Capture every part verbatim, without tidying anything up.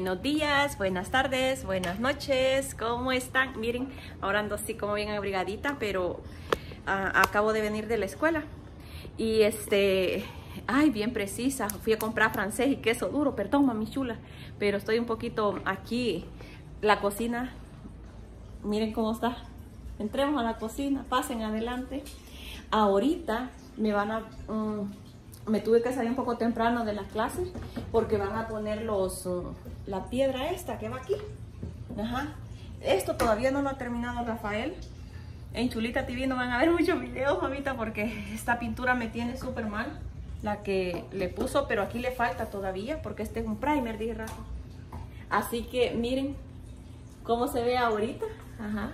Buenos días, buenas tardes, buenas noches, ¿cómo están? Miren, ahora ando así como bien abrigadita, pero uh, acabo de venir de la escuela y este, ay, bien precisa, fui a comprar francés y queso duro, perdón mami chula, pero estoy un poquito aquí, la cocina, miren cómo está, entremos a la cocina, pasen adelante. Ahorita me van a... Um, me tuve que salir un poco temprano de las clases porque van a poner los uh, la piedra esta que va aquí. Ajá. Esto todavía no lo ha terminado Rafael. En Chulita T V no van a ver muchos videos, mamita, porque esta pintura me tiene súper mal, la que le puso, pero aquí le falta todavía porque este es un primer, dije Rafa. Así que miren cómo se ve ahorita. Ajá.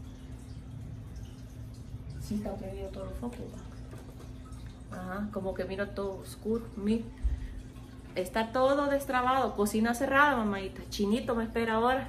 Sí, está prendido todo el foco. Ajá, como que miro todo oscuro. Mira, está todo destrabado. Cocina cerrada, mamadita. Chinito me espera ahora.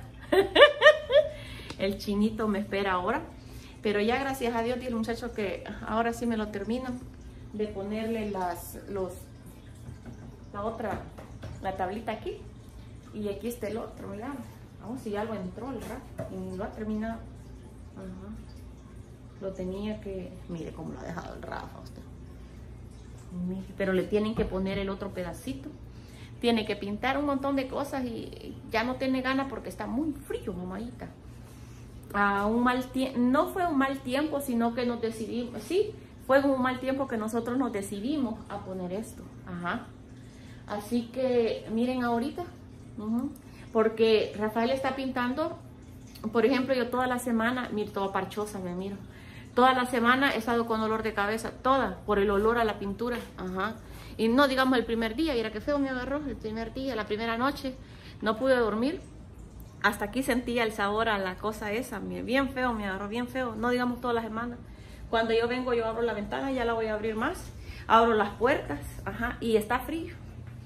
El chinito me espera ahora. Pero ya gracias a Dios, dice el muchacho que ahora sí me lo termino de ponerle las, los, la otra, la tablita aquí. Y aquí está el otro, mira. Vamos, si algo entró, ¿verdad? Y lo ha terminado. Ajá. Lo tenía que... Mire cómo lo ha dejado el Rafa usted. Pero le tienen que poner el otro pedacito. Tiene que pintar un montón de cosas y ya no tiene ganas porque está muy frío, mamadita. Ah, un mal tiempo, no fue un mal tiempo, sino que nos decidimos, sí, fue un mal tiempo que nosotros nos decidimos a poner esto. Ajá. Así que miren ahorita, uh-huh, porque Rafael está pintando, por ejemplo, yo toda la semana, mira, toda parchosa me miro. Toda la semana he estado con dolor de cabeza, toda, por el olor a la pintura. Ajá. Y no digamos el primer día, y era que feo me agarró el primer día, la primera noche. No pude dormir. Hasta aquí sentía el sabor a la cosa esa. Bien feo, me agarró bien feo. No digamos toda la semana. Cuando yo vengo, yo abro la ventana, ya la voy a abrir más. Abro las puertas, ajá, y está frío.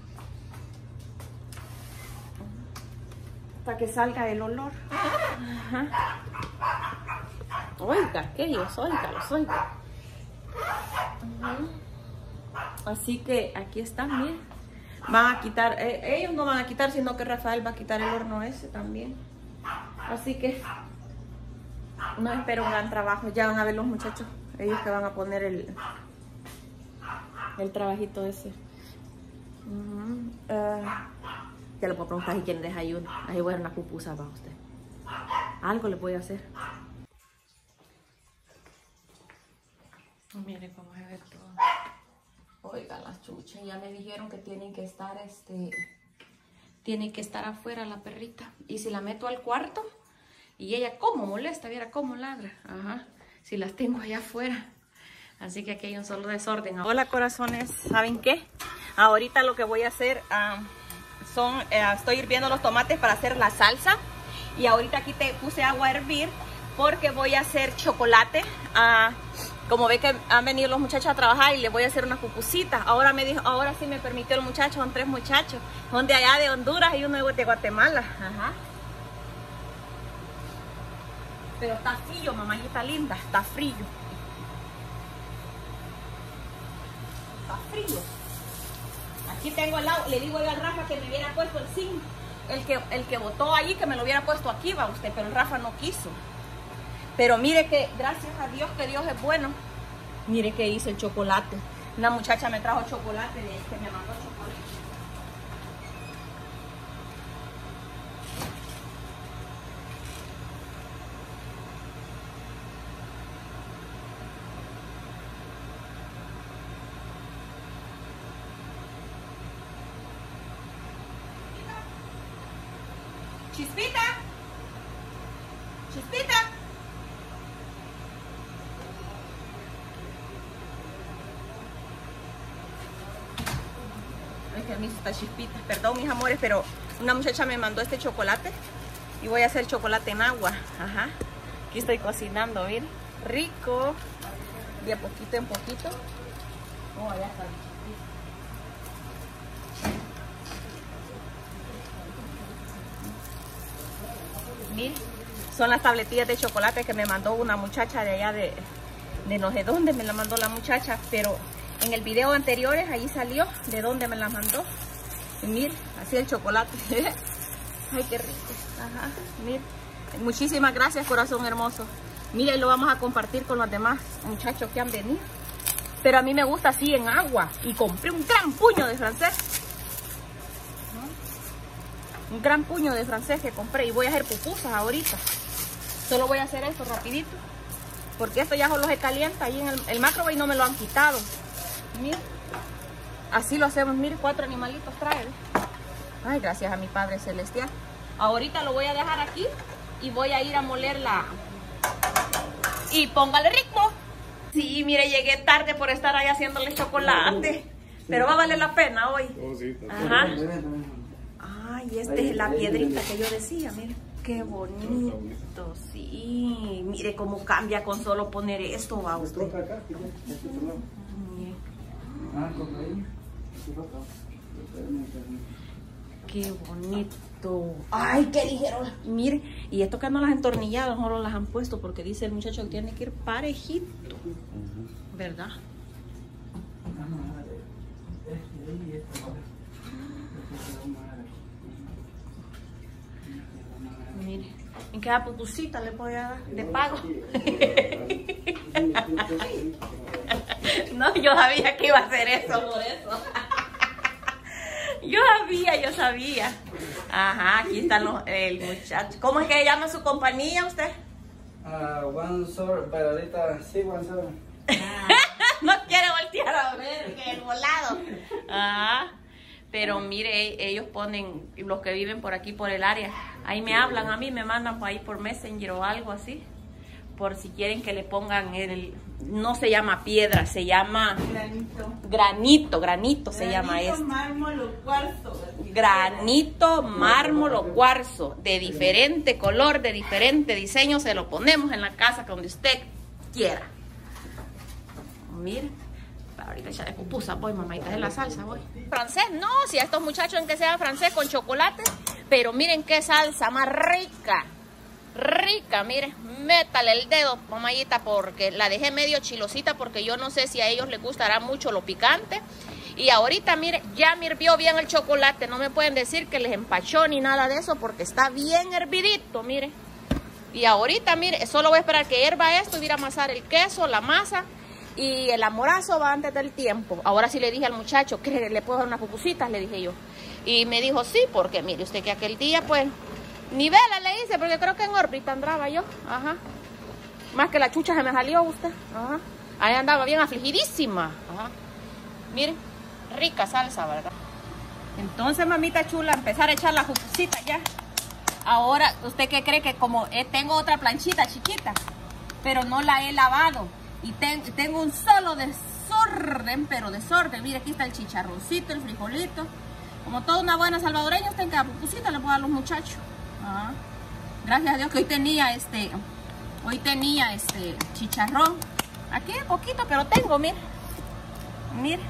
Para que salga el olor. Ajá. Oiga, que yo soy, los oiga. Uh-huh. Así que aquí están, miren. Van a quitar, eh, ellos no van a quitar, sino que Rafael va a quitar el horno ese también. Así que no espero un gran trabajo. Ya van a ver los muchachos, ellos que van a poner el, el trabajito ese. Uh-huh. uh, ya le puedo preguntar si quieren desayuno. Ahí voy a dar una pupusa para usted. Algo le voy a hacer. Miren cómo se ve todo. Oigan las chuchas, ya me dijeron que tienen que estar, este, tienen que estar afuera la perrita. Y si la meto al cuarto, y ella como molesta, viera cómo ladra. Ajá, si las tengo allá afuera. Así que aquí hay un solo desorden. Hola corazones, ¿saben qué? Ahorita lo que voy a hacer um, son, eh, estoy hirviendo los tomates para hacer la salsa. Y ahorita aquí te puse agua a hervir porque voy a hacer chocolate. Uh, Como ve que han venido los muchachos a trabajar y les voy a hacer una pupusita. Ahora me dijo, ahora sí me permitió el muchacho, son tres muchachos. Son de allá de Honduras y uno de Guatemala. Ajá. Pero está frío, mamá,está linda, está frío. Está frío. Aquí tengo el agua, le digo yo al Rafa que me hubiera puesto el zinc. El que, el que votó allí, que me lo hubiera puesto aquí, va usted, pero el Rafa no quiso. Pero mire que, gracias a Dios, que Dios es bueno. Mire que hice el chocolate. Una muchacha me trajo chocolate, de este me mandó chocolate. Chispita. Chispita. Que a mí está chispitas, perdón mis amores, pero una muchacha me mandó este chocolate y voy a hacer chocolate en agua. Ajá, aquí estoy cocinando, miren, rico, de a poquito en poquito. Oh, ya está. Miren, son las tabletillas de chocolate que me mandó una muchacha de allá de, de no sé dónde me la mandó la muchacha, pero en el video anteriores ahí salió de dónde me la mandó. Y miren, así el chocolate. Ay, qué rico. Ajá, mire. Muchísimas gracias, corazón hermoso. Mire, lo vamos a compartir con los demás muchachos que han venido. Pero a mí me gusta así en agua. Y compré un gran puño de francés. ¿No? Un gran puño de francés que compré. Y voy a hacer pupusas ahorita. Solo voy a hacer esto rapidito. Porque esto ya solo se calienta. Ahí en el, el microwave no me lo han quitado. Mire. Así lo hacemos. Mire, cuatro animalitos trae. Ay, gracias a mi Padre Celestial. Ahorita lo voy a dejar aquí. Y voy a ir a moler la... Y póngale ritmo. Sí, mire, llegué tarde por estar ahí haciéndole chocolate. Pero va a valer la pena hoy. Ajá. Ay, esta es la piedrita que yo decía, mire. Qué bonito, sí. Mire cómo cambia con solo poner esto, va usted. Qué bonito. Ay, qué ligero. Mire, y esto que no las han entornillado, no las han puesto porque dice el muchacho que tiene que ir parejito. ¿Verdad? Mire, en cada pupusita le voy a dar de pago. No, yo sabía que iba a hacer eso por eso. Yo sabía, yo sabía. Ajá, aquí están los, el muchacho. ¿Cómo es que llama su compañía usted? Uh, one Sour, pero ahorita sí, One Sour. No quiere voltear a ver que el volado. Ajá. Pero mire, ellos ponen, los que viven por aquí, por el área, ahí me hablan a mí, me mandan por ahí por Messenger o algo así. Por si quieren que le pongan el... No se llama piedra, se llama... Granito. Granito, granito se Granito, llama esto. mármol o cuarzo. Granito, mármol o cuarzo. De diferente color, de diferente diseño. Se lo ponemos en la casa donde usted quiera. Mire. Ahorita ya de pupusa voy, mamita, de la salsa voy. Francés, no, si a estos muchachos en que sea francés con chocolate. Pero miren qué salsa más rica. Rica, mire, métale el dedo, mamayita, porque la dejé medio chilosita porque yo no sé si a ellos les gustará mucho lo picante. Y ahorita, mire, ya me hirvió bien el chocolate, no me pueden decir que les empachó ni nada de eso porque está bien hervidito, mire. Y ahorita, mire, solo voy a esperar que hierva esto y ir a amasar el queso, la masa y el amorazo va antes del tiempo. Ahora sí le dije al muchacho que le puedo dar unas pupusitas, le dije yo. Y me dijo sí, porque mire usted que aquel día, pues... Ni vela le hice, porque creo que en órbita andaba yo. Ajá. Más que la chucha se me salió usted. Ajá. Ahí andaba bien afligidísima. Ajá. Miren, rica salsa, ¿verdad? Entonces, mamita chula, empezar a echar la jupusita ya. Ahora, ¿usted qué cree? Que como eh, tengo otra planchita chiquita, pero no la he lavado. Y ten, tengo un solo desorden, pero desorden. Mire, aquí está el chicharroncito, el frijolito. Como toda una buena salvadoreña, usted en cada pupusita le puedo dar a los muchachos. Ah, gracias a Dios que hoy tenía este hoy tenía este chicharrón aquí poquito, pero tengo, mire mire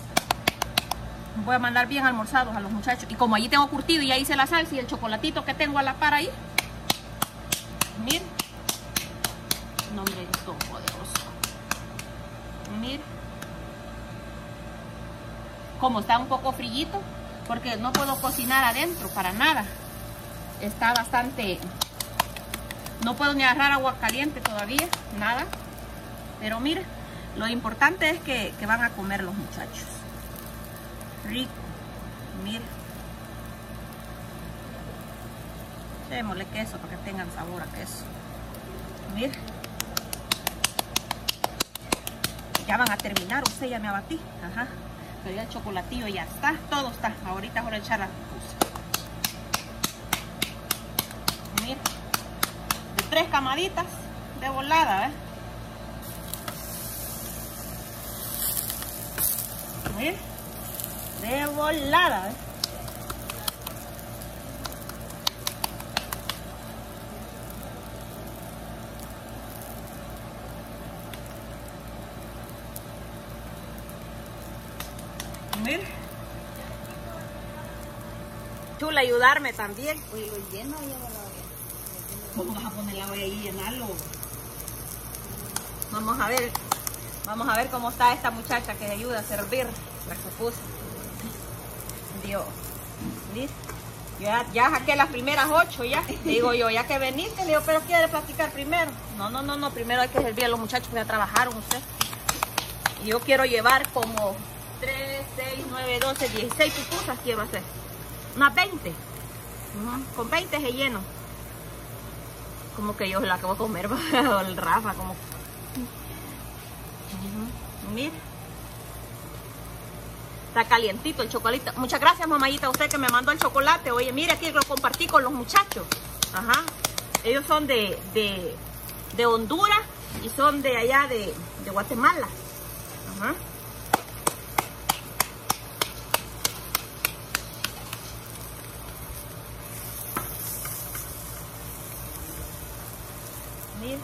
voy a mandar bien almorzados a los muchachos. Y como allí tengo curtido y ya hice la salsa y el chocolatito que tengo a la par ahí, mire, nombre de todo poderoso, mire como está un poco frillito porque no puedo cocinar adentro para nada. Está bastante... No puedo ni agarrar agua caliente todavía, nada. Pero mire, lo importante es que, que van a comer los muchachos. Rico, mire. Echémosle queso para que tengan sabor a queso. Mire. Ya van a terminar, usted ya me abatí. Ajá. Pero ya el chocolatillo ya está, todo está. Ahorita voy a echar la pupusa. Mira, de tres camaditas de volada, ¿eh? Mira, de volada, ¿eh? Mira. Chula, ayudarme también. Oye, lo lleno ya va la... ¿Cómo vas a poner la olla ahí y llenarlo? Vamos a ver, vamos a ver cómo está esta muchacha que ayuda a servir la pupusa. Dios, ¿listo? Ya, ya saqué las primeras ocho ya. Digo yo, ya que veniste, le digo, pero quiere platicar primero. No, no, no, no, primero hay que servir a los muchachos que ya trabajaron usted. Y yo quiero llevar como tres, seis, nueve, doce, dieciséis pupusas quiero hacer. Unas veinte. Uh-huh. Con veinte se lleno. Como que yo la que voy a comer, o el Rafa, como. Uh-huh. Mira. Está calientito el chocolate. Muchas gracias, mamayita, a usted que me mandó el chocolate. Oye, mire, aquí lo compartí con los muchachos. Ajá. Ellos son de, de, de Honduras y son de allá de, de Guatemala. Ajá. Mire.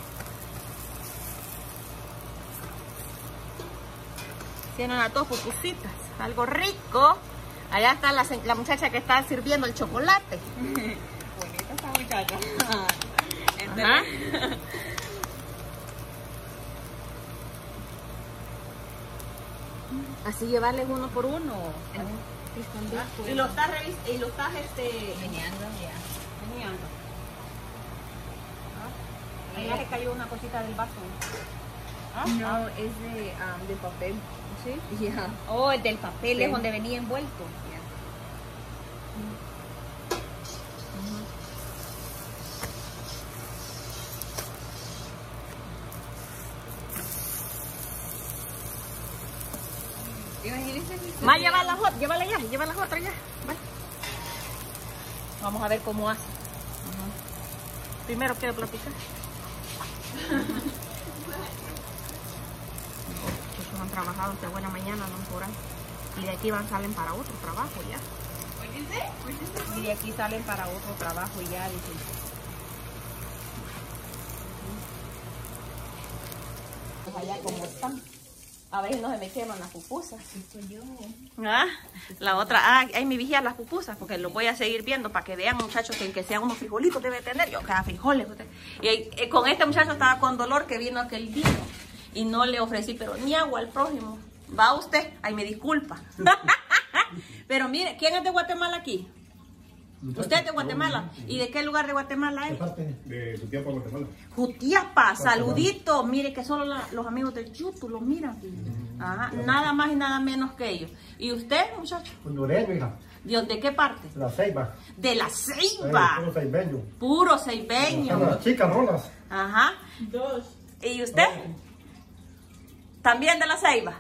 Tienen las dos pupusitas, algo rico. Allá está la, la muchacha que está sirviendo el chocolate. Bonita esa muchacha. Ajá. Así llevarles uno por uno. Ah, y lo estás revis- y lo estás este Meneando ya. meneando. Ah, ahí ya se cayó una cosita del vaso. ¿Ah? No, es de, um, de papel. ¿Sí? Ya. Oh, el del papel Sí. es donde venía envuelto. Ya. Imagínense si Más lleva las otras, llévala ya, lleva las otras ya. Vale. Vamos a ver cómo hace. Uh-huh. Primero quiero platicar. Ellos han trabajado de buena mañana, no por ahí. Y de aquí van, salen para otro trabajo ya. Y de aquí salen para otro trabajo y ya dicen. Pues allá como están. A ver, no se me queman las pupusas. Ah, la otra, ah, ahí me vigía las pupusas, porque lo voy a seguir viendo para que vean, muchachos, que, que sean unos frijolitos debe tener. Yo, cada frijoles. Usted. Y eh, con este muchacho estaba con dolor que vino aquel día y no le ofrecí, pero ni agua al prójimo. Va usted, ahí me disculpa. Pero mire, ¿quién es de Guatemala aquí? ¿Usted es de Guatemala? ¿Y de qué lugar de Guatemala es? De Jutiapa, Guatemala. Jutiapa, saludito. Mire que solo la, los amigos de YouTube los miran. Ajá, nada más y nada menos que ellos. ¿Y usted, muchacho? Hondureño, hija. ¿De, de qué parte? La Ceiba. De la Ceiba. Eh, puro ceibeño. Puro ceibeño. Las chicas rolas. Ajá. Dos. ¿Y usted? ¿También de la Ceiba?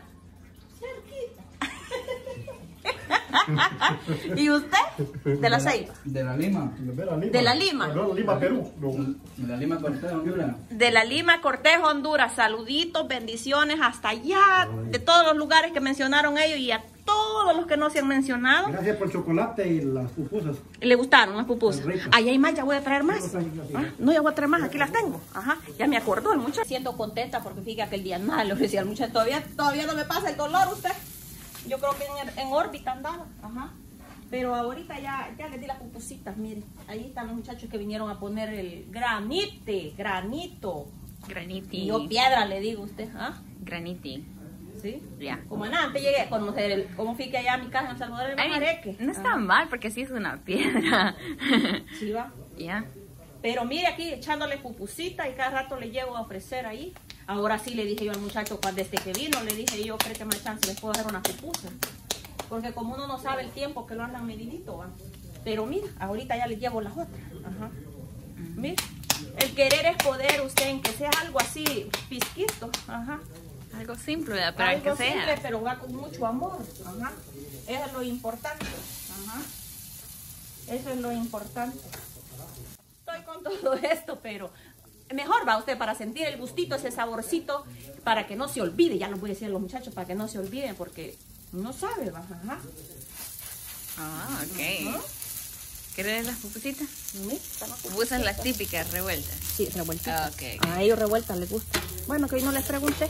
¿Y usted? De la Ceiba. De la Lima. De la Lima. De la Lima. No, Lima, Perú. No. De la Lima Cortés, Honduras. De la Lima, Cortés, Honduras. Saluditos, bendiciones hasta allá, de todos los lugares que mencionaron ellos y a todos los que no se han mencionado. Gracias por el chocolate y las pupusas. ¿Le gustaron las pupusas? Muy rico. Ahí hay más, ya voy a traer más. Sí, sí, sí, sí. Ah, no, ya voy a traer más, aquí las tengo. Ajá, ya me acordó el muchacho. Siento contenta porque fíjate que el día nada le ofrecía al muchacho. Todavía, todavía no me pasa el dolor usted. Yo creo que en, en órbita andaba. Ajá. Pero ahorita ya, ya les di las pupusitas, miren. Ahí están los muchachos que vinieron a poner el granite, granito. Graniti. Y yo piedra le digo a usted, ¿ah? Graniti. ¿Sí? Ya. Como nada, antes llegué a conocer el, cómo fui que allá a mi casa en El Salvador el I mean, Majareque. no está mal porque sí es una piedra. Sí va. Ya. Pero mire aquí echándole pupusita y cada rato le llego a ofrecer ahí. Ahora sí le dije yo al muchacho, cuando desde que vino, le dije yo, creo que me chance, les puedo hacer una pupusa. Porque como uno no sabe el tiempo que lo andan medidito, ¿va? Pero mira, ahorita ya le llevo las otras. Ajá. Mira, el querer es poder, usted, en que sea algo así, pisquito. Ajá. Algo simple, ¿verdad? Pero Algo que sea. simple, pero va con mucho amor. Ajá. Eso es lo importante. Ajá. Eso es lo importante. Estoy con todo esto, pero mejor va usted para sentir el gustito, ese saborcito, para que no se olvide. Ya lo voy a decir a los muchachos para que no se olviden, porque no sabe, va. Ajá. Ah, ok. Ajá. ¿Quieres las pupusitas? Mira, están las Pupusas las típicas, revueltas. Sí, revueltitas. Ok, ok. A ellos revueltas les gusta. Bueno, que hoy no les pregunté.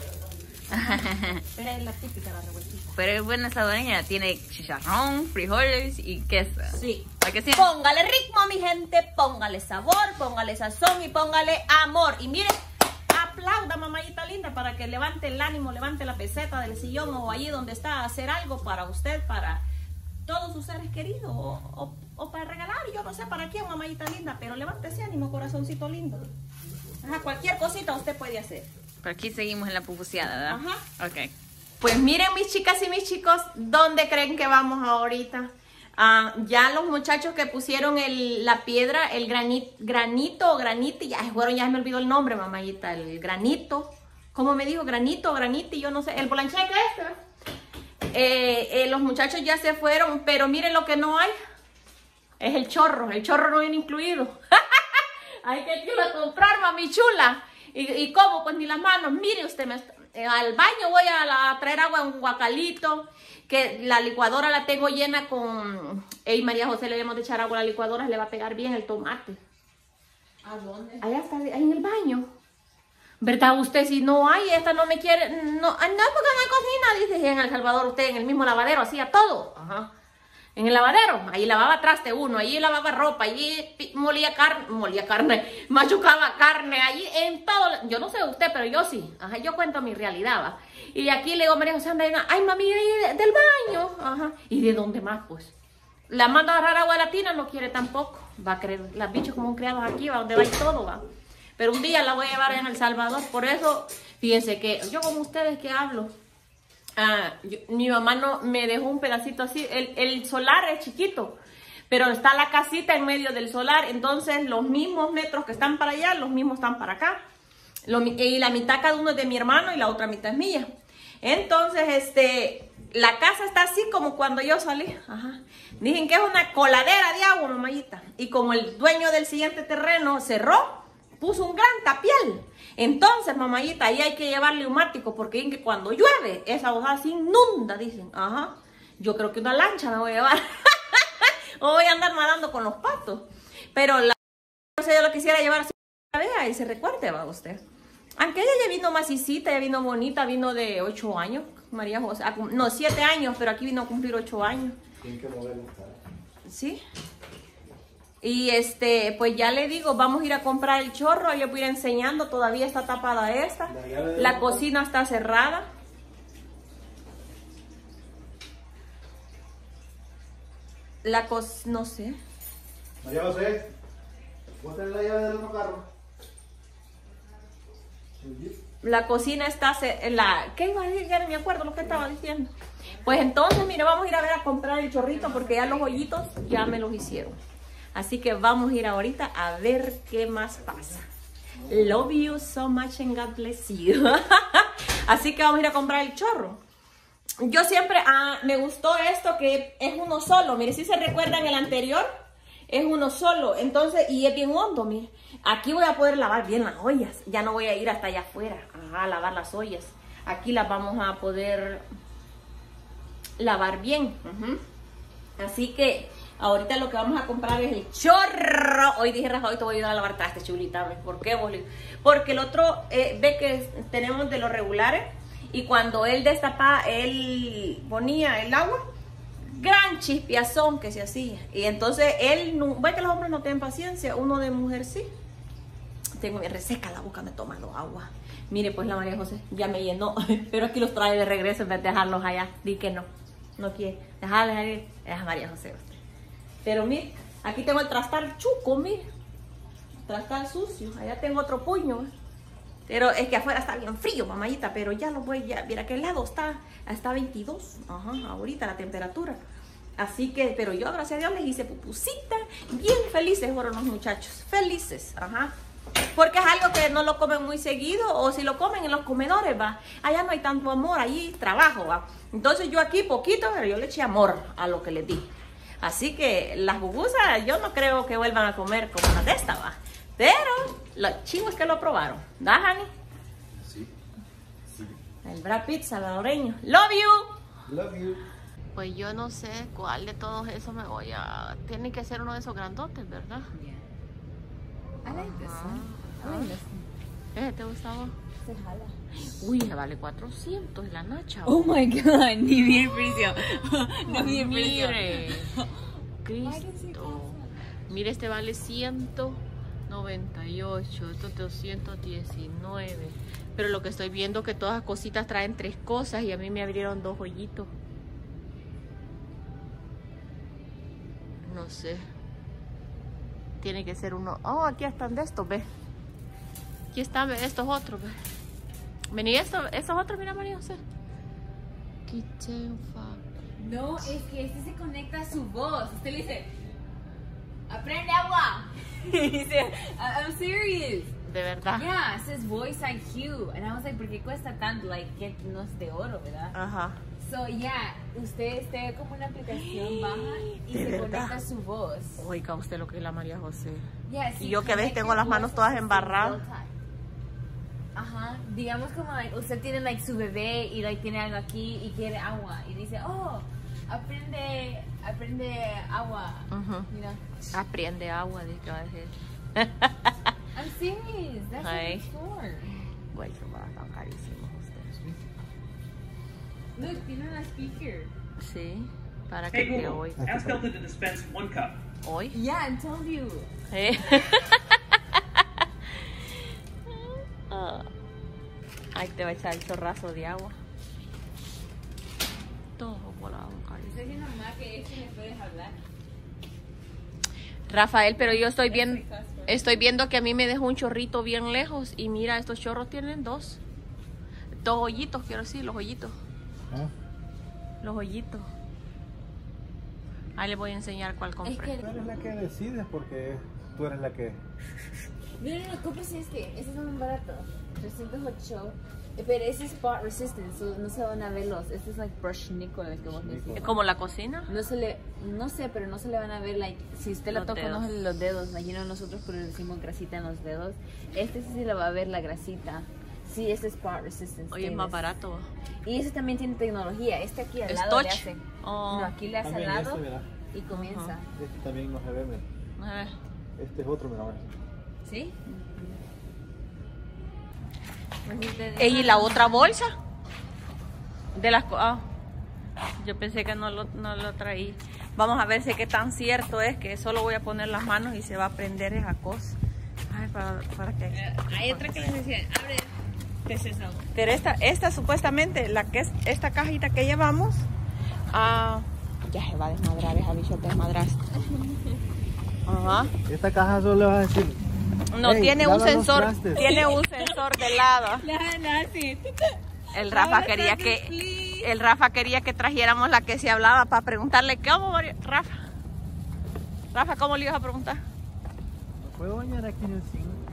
Pero es la típica, la revueltita. Pero es buena saboreña, tiene chicharrón, frijoles y queso. Sí. ¿Para qué sea? Póngale ritmo, mi gente, póngale sabor, póngale sazón y póngale amor. Y mire, aplauda, mamayita linda, para que levante el ánimo, levante la peseta del sillón o allí donde está a hacer algo para usted, para todos sus seres queridos o, o, o para regalar, yo no sé para quién, mamayita linda, pero levántese ánimo, corazoncito lindo. Ajá, cualquier cosita usted puede hacer. Por aquí seguimos en la pupuseada, ¿verdad? Ajá. Ok. Pues miren, mis chicas y mis chicos, ¿dónde creen que vamos ahorita? Uh, ya los muchachos que pusieron el, la piedra, el granit, granito o graniti, ya, bueno, ya me olvidó el nombre, mamayita, el granito, ¿cómo me dijo? Granito o graniti, yo no sé, el bolancheque este, eh, eh, los muchachos ya se fueron, pero miren lo que no hay, es el chorro, el chorro no viene incluido. Hay que irlo a comprar, mami chula. ¿Y, y cómo? Pues ni las manos, mire usted, me, eh, al baño voy a, la, a traer agua en un guacalito, que la licuadora la tengo llena con... Ey, María José, le debemos de echar agua a la licuadora, le va a pegar bien el tomate. ¿A dónde? Allá está, ahí en el baño. ¿Verdad usted? Si no hay, esta no me quiere... No, no es porque no hay cocina, dice en El Salvador usted, en el mismo lavadero, hacía todo. Ajá. En el lavadero, ahí lavaba traste uno, allí lavaba ropa, allí molía carne, molía carne, machucaba carne, allí en todo, yo no sé usted, pero yo sí, ajá, yo cuento mi realidad, va. Y aquí le digo, María José, anda, ay mami, ahí del baño, ajá, ¿y de dónde más, pues? La mando a agarrar agua latina, no quiere tampoco, va a querer, las bichos como criados aquí, va, donde va y todo, va. Pero un día la voy a llevar en El Salvador, por eso, fíjense que yo como ustedes que hablo, Ah, yo, mi mamá no me dejó un pedacito así, el, el solar es chiquito, pero está la casita en medio del solar, entonces los mismos metros que están para allá, los mismos están para acá, lo, y la mitad cada uno es de mi hermano y la otra mitad es mía. Entonces, este, la casa está así como cuando yo salí, ajá. Dicen que es una coladera de agua, mamayita, y como el dueño del siguiente terreno cerró, puso un gran tapial. Entonces, mamayita, ahí hay que llevar neumático porque dicen que cuando llueve, esa hoja se inunda, dicen. Ajá. Yo creo que una lancha me voy a llevar. O voy a andar nadando con los patos. Pero la... no sé, yo lo quisiera llevar así, vea, y se recuerde, va usted. Aunque ella ya vino macicita, ya vino bonita, vino de ocho años, María José. No, siete años, pero aquí vino a cumplir ocho años. Tienen que moverlo. Sí. Y este, pues ya le digo, vamos a ir a comprar el chorro, yo voy a ir enseñando, todavía está tapada esta, la cocina está cerrada. La cos, no sé. María José, ¿vos tenés la llave del otro carro? La cocina está, la, ¿qué iba a decir? Ya no me acuerdo lo que estaba diciendo. Pues entonces, mire, vamos a ir a ver a comprar el chorrito porque ya los hoyitos ya me los hicieron. Así que vamos a ir ahorita a ver qué más pasa. Love you so much and God bless you. Así que vamos a ir a comprar el chorro. Yo siempre, ah, me gustó esto que es uno solo. Mire, si se recuerdan el anterior, es uno solo. Entonces, y es bien hondo, mire. Aquí voy a poder lavar bien las ollas. Ya no voy a ir hasta allá afuera a lavar las ollas. Aquí las vamos a poder lavar bien. Uh-huh. Así que... ahorita lo que vamos a comprar es el chorro. Hoy dije, Rafa, hoy te voy a ayudar a lavar trastes, chulita. ¿Por qué, Boli? Porque el otro, eh, ve que tenemos de los regulares. Y cuando él destapaba, él ponía el agua, gran chispiazón que se hacía. Y entonces él, no, ve que los hombres no tienen paciencia, uno de mujer sí. Tengo mi reseca la boca, me tomando agua. Mire, pues la María José ya me llenó. Pero aquí los trae de regreso en vez de dejarlos allá. Di que no, no quiere. Dejarles ahí, es María José. Pero mire, aquí tengo el trastal chuco, mire. Trastal sucio. Allá tengo otro puño. Pero es que afuera está bien frío, mamayita. Pero ya lo voy, ya. Mira que el lado está, está veintidós. Ajá, ahorita la temperatura. Así que, pero yo, gracias a Dios, les hice pupusita. Bien felices fueron los muchachos. Felices, ajá. Porque es algo que no lo comen muy seguido. O si lo comen en los comedores, va. Allá no hay tanto amor, allí trabajo, va. Entonces yo aquí poquito, pero yo le eché amor a lo que les di. Así que las pupusas yo no creo que vuelvan a comer como las de esta, va. Pero los chivos que lo probaron. ¿Da, Hani? Sí. Sí. El Brad Pitt salvadoreño. Love you. Love you. Pues yo no sé cuál de todos esos me voy a... Tiene que ser uno de esos grandotes, ¿verdad? Yeah. I like this one. I like this one. ¿Eh? ¿Te gusta a vos? Se jala. Uy, me vale cuatrocientos la nacha. Oh my god, ni vi el precio. No vi el precio. Mire, Cristo. Mire, este vale ciento noventa y ocho, esto doscientos diecinueve. Pero lo que estoy viendo es que todas las cositas traen tres cosas y a mí me abrieron dos hoyitos. No sé. Tiene que ser uno. Oh, aquí están de estos, ve. Aquí están ve, estos otros, ve. Vení, estos, estos otros, mira, María José. Kitchen fuck. No, es que este se conecta a su voz. Usted le dice, aprende agua. Y dice, I'm serious. De verdad. Yeah, it says voice I Q. And I was like, ¿por qué cuesta tanto? Like, que no es de oro, ¿verdad? Ajá. So, yeah, usted esté como una aplicación baja y ¿De se verdad? conecta a su voz. Oiga usted lo que es la María José. Yeah, Y si yo que a veces connect tengo your las manos voices todas in embarradas. real time. Ajá, digamos como like, usted tiene like su bebé y like tiene algo aquí y quiere agua y dice, oh, aprende, aprende agua. Ujú. You know? Aprende agua, de que va a decir. I'm serious, that's Ay. what it's for. Güey, que va, están carísimos ustedes. Look, tiene una speaker. Sí, para Hey que te Google, oiga. ask Delta to dispense one cup. Hoy. Yeah, I told you. ¿Eh? Ah. Ahí te va a echar el chorrazo de agua. Todo volado, carísimo. Estoy diciendo mamá que este me puedes hablar. Rafael, pero yo estoy viendo, estoy viendo que a mí me dejó un chorrito bien lejos y mira, estos chorros tienen dos. Dos hoyitos, quiero decir, los hoyitos. ¿Ah? Los hoyitos. Ahí les voy a enseñar cuál compré. Es que- Tú eres la que decides porque tú eres la que... No, no, no, compres este. Este es más barato. trescientos ocho. Pero ese es spot resistant, so no se van a ver los. Este es like brush nickel, el que vos decís. ¿Es como la cocina? No se le, no sé, pero no se le van a ver, like, si usted la Los toca, dedos. no se le los dedos. Like, you know, nosotros pero le decimos grasita en los dedos. Este sí se le va a ver la grasita. Sí, este es spot resistant. Oye, es más stainless. barato. Y ese también tiene tecnología. Este aquí al ¿Es lado le touch? hace. Oh. No, aquí le hace al También lado este, mira. y comienza. Este también no se ve, mira. A ver. Este es otro, mira. mira. ¿Sí? Pues usted- Ey, ¿y la otra bolsa? De las co- ah, yo pensé que no lo, no lo traí. Vamos a ver si qué tan cierto es que solo voy a poner las manos y se va a prender esa cosa. Ay, para, para que... Hay otra que les decía, abre. ¿Qué es eso? Pero esta, esta supuestamente, la que es esta cajita que llevamos, ah, ya se va a desmadrar esa bichota desmadraste. Ajá. Esta caja solo le vas a decir... No, "Hey, tiene un lava los sensor, trastes". tiene un sensor de lado. La, la, sí. El Rafa quería que, el Rafa quería que trajéramos la que se hablaba para preguntarle cómo, María- Rafa. Rafa, ¿cómo le ibas a preguntar? ¿Me puedo bañar aquí en el cine?